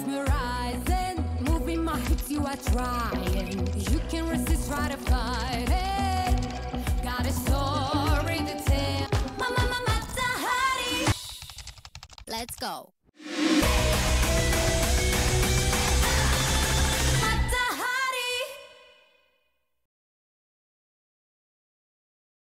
mesmerizing. Moving my hips, you are trying. You can resist, try to fight it. Got a story to tell. Mama, mama, Tahari. Let's go.